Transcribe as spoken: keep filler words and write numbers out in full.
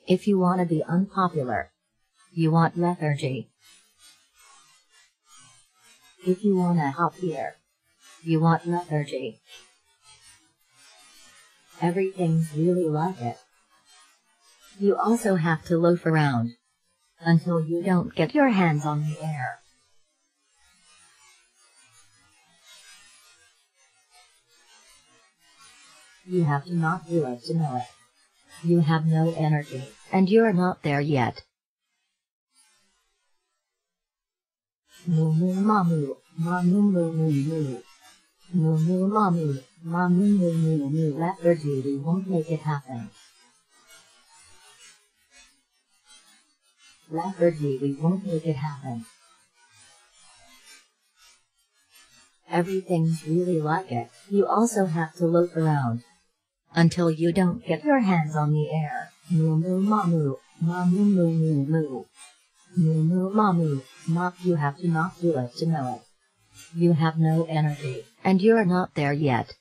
If you want to be unpopular, you want lethargy. If you want to hop here, you want lethargy. Everything's really like it. You also have to loaf around until you don't get your hands on the air. You have to not do it to know it. You have no energy, and you're not there yet. Moo moo mamu, mamu moo moo moo. Moo moo mamu, mamu moo moo moo. Lethargy, we won't make it happen. Lethargy, we won't make it happen. Everything's really like it. You also have to loaf around until you don't get your hands on the air. Moo moo mamu, mamu moo moo moo. Moo moo mamu, not you have to not do it to know it. You have no energy, and you're not there yet.